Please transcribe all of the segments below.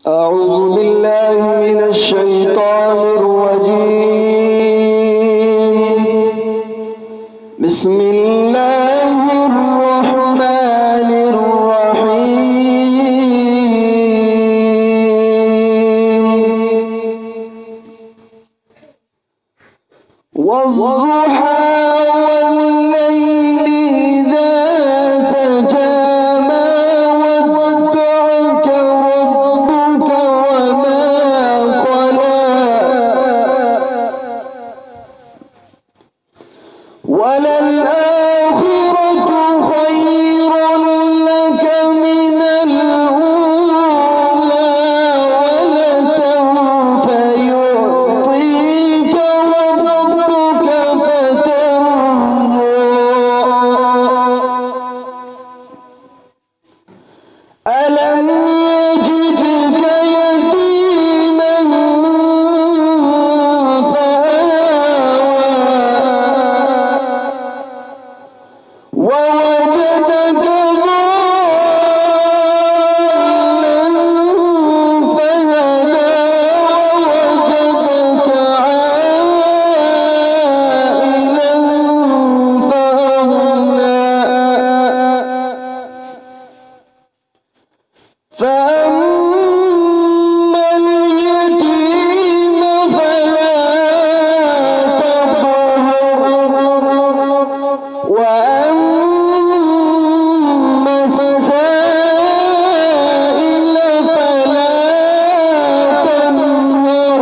أعوذ بالله من الشيطان الرجيم. بسم الله الرحمن الرحيم. والضحى والليل إذا سجى ما ودعك ربك وما قلى وللآخرة خير لك من الأولى ولسوف يعطيك ربك فترضى ألم يجدك يتيما فآوى ووجدك ضالا فهدى ووجدك عائلا فأغنى فأما اليتيم فلا تقهر وأما السائل فلا تنهر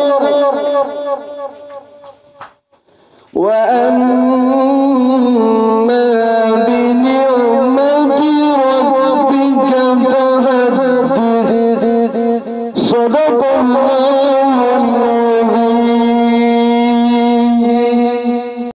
وأما بنعمة ربك فحدث. صدق الله